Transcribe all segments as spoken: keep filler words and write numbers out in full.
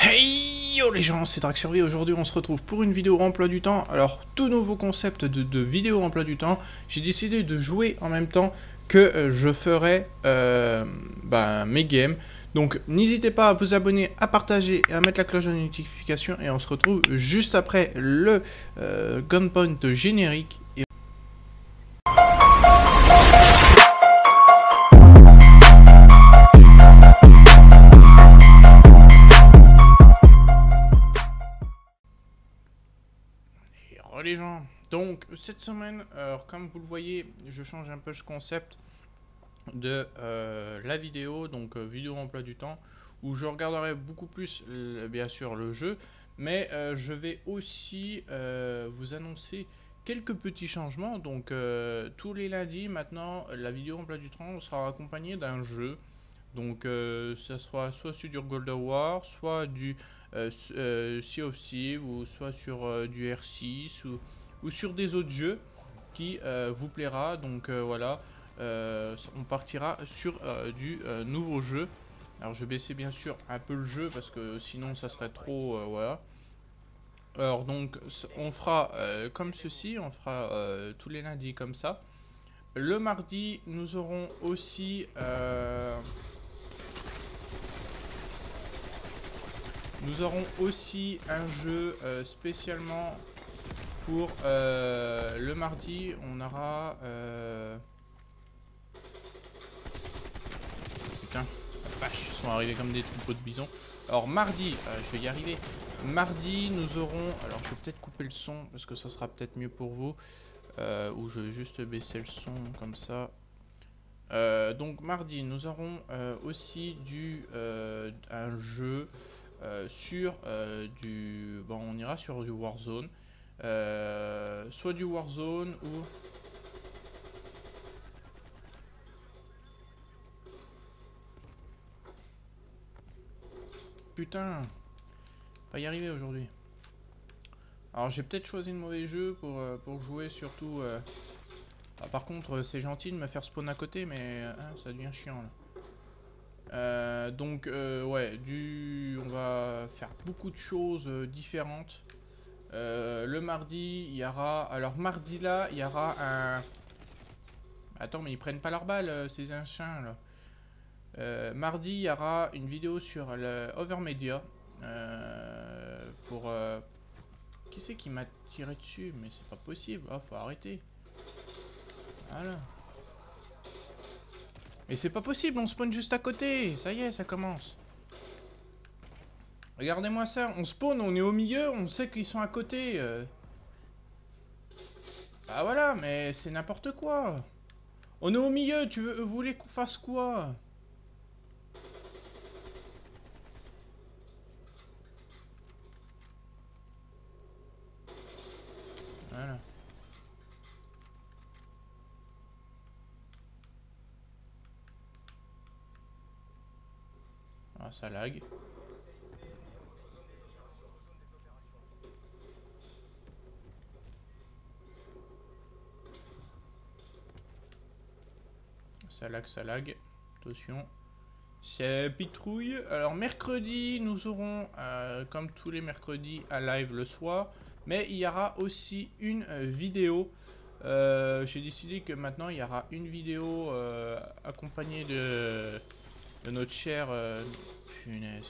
Hey yo les gens, c'est Draxurvie. Aujourd'hui on se retrouve pour une vidéo emploi du temps. Alors tout nouveau concept de, de vidéo emploi du temps. J'ai décidé de jouer en même temps que euh, je ferai euh, ben, mes games. Donc n'hésitez pas à vous abonner, à partager et à mettre la cloche de notification. Et on se retrouve juste après le euh, gunpoint générique. Et Hello les gens, donc cette semaine, alors, comme vous le voyez, je change un peu ce concept de euh, la vidéo, donc euh, vidéo emploi du temps, où je regarderai beaucoup plus euh, bien sûr le jeu, mais euh, je vais aussi euh, vous annoncer quelques petits changements. Donc euh, tous les lundis maintenant, la vidéo emploi du temps sera accompagnée d'un jeu. Donc euh, ça sera soit sur du Gold War, soit du euh, euh, Sea of Thieves, ou soit sur euh, du R six, ou, ou sur des autres jeux qui euh, vous plaira. Donc euh, voilà, euh, on partira sur euh, du euh, nouveau jeu. Alors je vais baisser bien sûr un peu le jeu parce que sinon ça serait trop, euh, voilà. Alors donc on fera euh, comme ceci, on fera euh, tous les lundis comme ça. Le mardi nous aurons aussi... Euh, Nous aurons aussi un jeu euh, spécialement pour euh, le mardi. On aura... Euh... Putain, la vache, ils sont arrivés comme des troupeaux de bisons. Alors mardi, euh, je vais y arriver. Mardi, nous aurons... Alors je vais peut-être couper le son parce que ça sera peut-être mieux pour vous. Euh, ou je vais juste baisser le son comme ça. Euh, donc mardi, nous aurons euh, aussi du, euh, un jeu... Euh, sur euh, du... Bon, on ira sur du Warzone. Euh, soit du Warzone ou... Putain, pas y arriver aujourd'hui. Alors j'ai peut-être choisi le mauvais jeu pour, euh, pour jouer surtout... Euh... Ah, par contre, c'est gentil de me faire spawn à côté, mais hein, ça devient chiant là. Euh, donc euh, ouais, du... on va faire beaucoup de choses euh, différentes. Euh, le mardi, il y aura... Alors mardi là, il y aura un... Attends, mais ils prennent pas leur balle, euh, ces anciens là. Euh, mardi, il y aura une vidéo sur le Overmedia. Euh, pour... Euh... Qui c'est qui m'a tiré dessus? Mais c'est pas possible. Ah, faut arrêter. Voilà. Mais c'est pas possible, on spawn juste à côté. Ça y est, ça commence. Regardez-moi ça, on spawn, on est au milieu, on sait qu'ils sont à côté. Euh... Ah voilà, mais c'est n'importe quoi. On est au milieu, tu veux, vous voulez qu'on fasse quoi? Voilà. Ah, ça lag. Ça lag, ça lag. Attention. C'est pitrouille. Alors mercredi, nous aurons, euh, comme tous les mercredis, un live le soir. Mais il y aura aussi une euh, vidéo. Euh, J'ai décidé que maintenant, il y aura une vidéo euh, accompagnée de, de notre cher... Euh, punaise.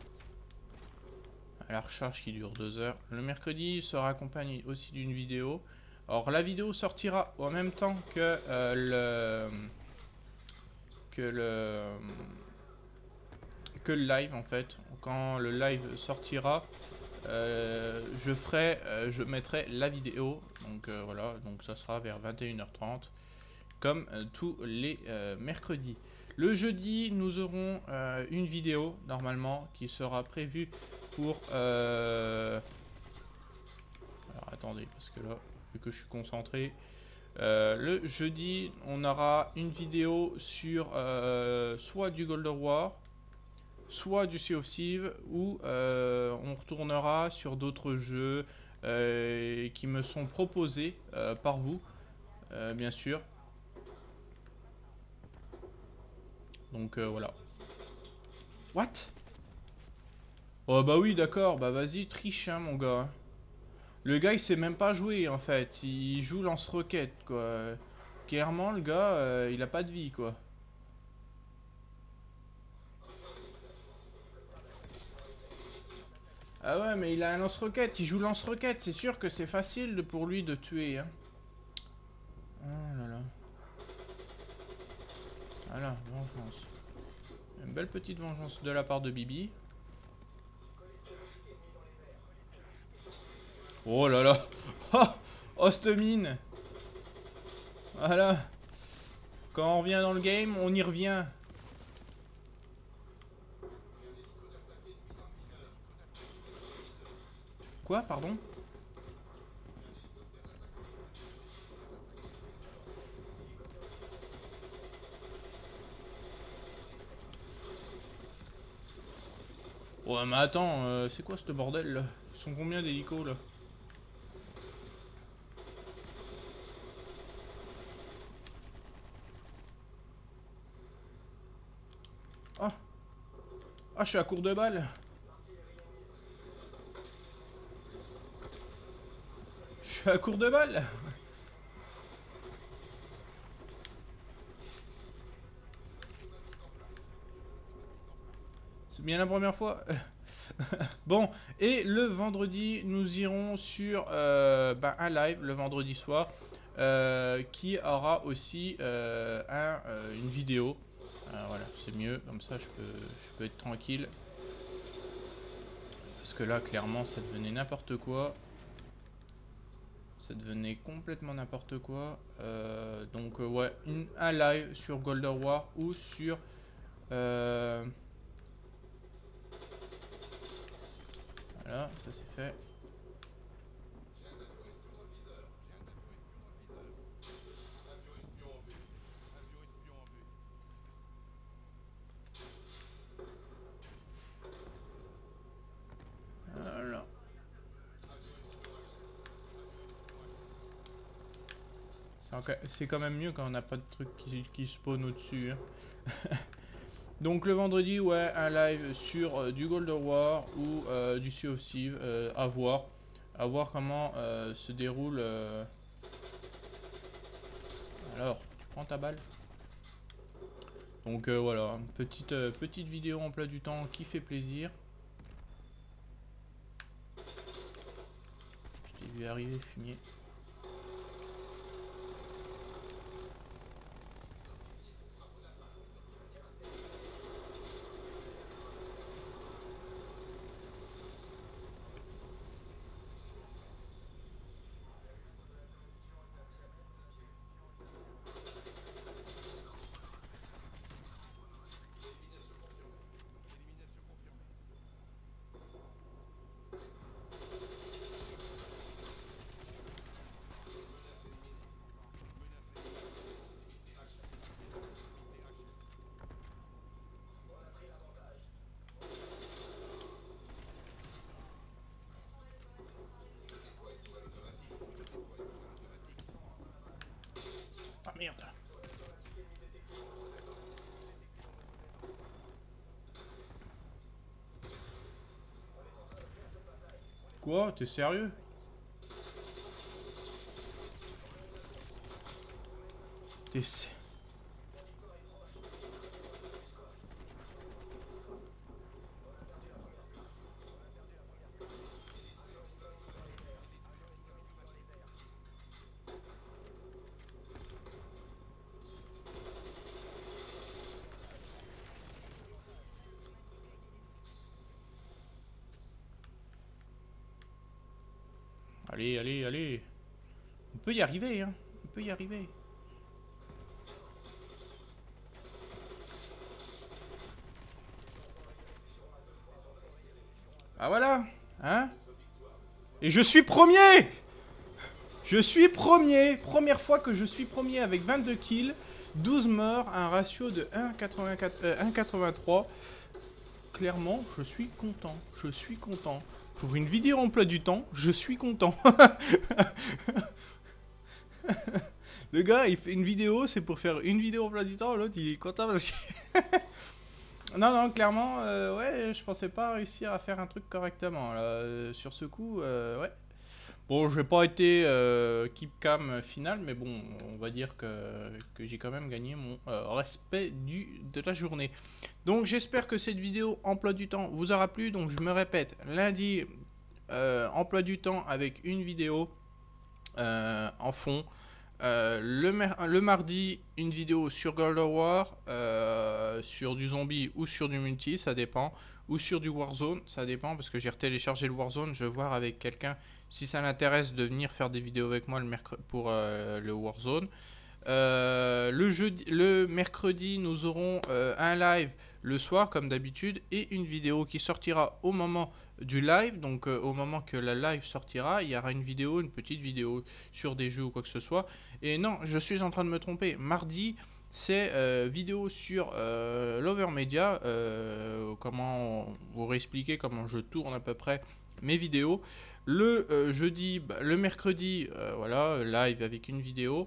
À la recharge qui dure deux heures. Le mercredi sera accompagné aussi d'une vidéo. Alors la vidéo sortira en même temps que euh, le... que le... que le live en fait. Quand le live sortira, euh, je ferai, euh, je mettrai la vidéo. Donc euh, voilà, donc ça sera vers vingt et une heures trente, comme euh, tous les euh, mercredis. Le jeudi, nous aurons euh, une vidéo normalement qui sera prévue pour. Euh... Alors attendez, parce que là, vu que je suis concentré. Euh, le jeudi, on aura une vidéo sur euh, soit du Gold War, soit du Sea of Thieves, ou euh, on retournera sur d'autres jeux euh, qui me sont proposés euh, par vous, euh, bien sûr. Donc euh, voilà. What? Oh bah oui, d'accord. Bah vas-y, triche, hein, mon gars. Le gars, il sait même pas jouer, en fait. Il joue lance-roquette, quoi. Clairement, le gars, euh, il a pas de vie, quoi. Ah ouais, mais il a un lance-roquette. Il joue lance-roquette. C'est sûr que c'est facile de- pour lui de tuer, hein. Oh là là. Voilà, vengeance. Une belle petite vengeance de la part de Bibi. Oh là là. Oh, Ostemine. Voilà. Quand on revient dans le game, on y revient. Quoi, pardon? Ouais, mais attends, euh, c'est quoi ce bordel là? Ils sont combien d'hélicos là? Ah! Ah, je suis à court de balles! Je suis à court de balles! C'est bien la première fois. Bon, et le vendredi, nous irons sur euh, bah, un live le vendredi soir euh, qui aura aussi euh, un, euh, une vidéo. Euh, voilà, c'est mieux, comme ça je peux, je peux être tranquille. Parce que là, clairement, ça devenait n'importe quoi. Ça devenait complètement n'importe quoi. Euh, donc, euh, ouais, une, un live sur Golden War ou sur... Euh, voilà, ça c'est fait. Voilà. C'est quand même mieux quand on n'a pas de truc qui, qui spawn au-dessus. Hein. Donc le vendredi, ouais, un live sur euh, du Golden War ou euh, du Sea of Thieves, euh, à voir. À voir comment euh, se déroule... Euh... Alors, tu prends ta balle. Donc euh, voilà, petite, euh, petite vidéo en plat du temps qui fait plaisir. Je t'ai vu arriver, fumier. Ah merde. Quoi? T'es sérieux? T'es sérieux? Allez, allez, allez. On peut y arriver, hein. On peut y arriver. Ah voilà, hein. Et je suis premier. Je suis premier. Première fois que je suis premier avec vingt-deux kills, douze morts, un ratio de un virgule quatre-vingt-trois. Clairement, je suis content. Je suis content. Pour une vidéo emploi du temps, je suis content. Le gars, il fait une vidéo, c'est pour faire une vidéo emploi du temps, l'autre, il est content parce que... Non, non, clairement, euh, ouais, je pensais pas réussir à faire un truc correctement. Là, euh, sur ce coup, euh, ouais. Bon, j'ai pas été euh, keep cam final, mais bon, on va dire que, que j'ai quand même gagné mon euh, respect du, de la journée. Donc, j'espère que cette vidéo emploi du temps vous aura plu. Donc, je me répète, lundi, euh, emploi du temps avec une vidéo euh, en fond. Euh, le, le mardi, une vidéo sur God of War, euh, sur du zombie ou sur du multi, ça dépend. Ou sur du Warzone, ça dépend, parce que j'ai retéléchargé le Warzone. Je vais voir avec quelqu'un si ça l'intéresse de venir faire des vidéos avec moi le mercredi pour euh, le Warzone. Euh, le, jeudi, le mercredi, nous aurons euh, un live le soir, comme d'habitude, et une vidéo qui sortira au moment du live. Donc, euh, au moment que la live sortira, il y aura une vidéo, une petite vidéo sur des jeux ou quoi que ce soit. Et non, je suis en train de me tromper. Mardi, c'est euh, vidéo sur euh, l'Overmedia. Euh, comment vous réexpliquer comment je tourne à peu près mes vidéos. Le euh, jeudi, bah, le mercredi, euh, voilà, live avec une vidéo.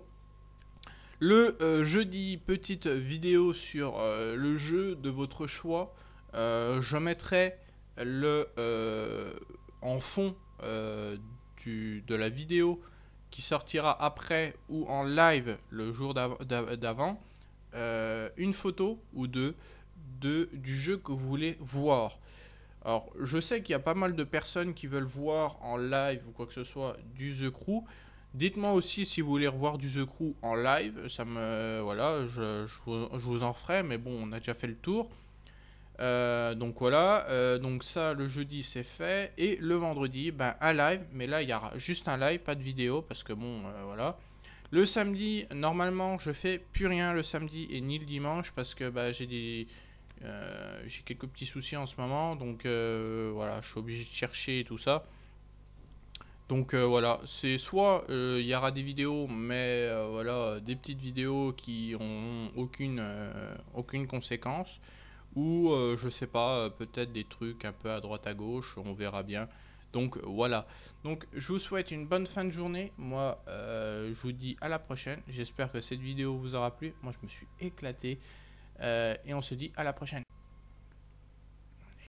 Le euh, jeudi, petite vidéo sur euh, le jeu de votre choix. Euh, je mettrai le euh, en fond euh, du, de la vidéo qui sortira après ou en live le jour d'avant. Euh, une photo ou deux de, du jeu que vous voulez voir. Alors, je sais qu'il y a pas mal de personnes qui veulent voir en live ou quoi que ce soit du The Crew. Dites-moi aussi si vous voulez revoir du The Crew en live. Ça me, voilà, je, je, vous, je vous en ferai, mais bon, on a déjà fait le tour. Euh, donc voilà, euh, donc ça le jeudi c'est fait. Et le vendredi, ben un live, mais là il y aura juste un live, pas de vidéo, parce que bon, euh, voilà. Le samedi, normalement, je fais plus rien le samedi et ni le dimanche, parce que bah, j'ai des... Euh, j'ai quelques petits soucis en ce moment, donc euh, voilà, je suis obligé de chercher et tout ça. Donc euh, voilà, c'est soit il euh, y aura des vidéos, mais euh, voilà, des petites vidéos qui ont aucune, euh, aucune conséquence, ou euh, je sais pas, euh, peut-être des trucs un peu à droite à gauche, on verra bien. Donc voilà, donc je vous souhaite une bonne fin de journée, moi euh, je vous dis à la prochaine, j'espère que cette vidéo vous aura plu, moi je me suis éclaté, euh, et on se dit à la prochaine.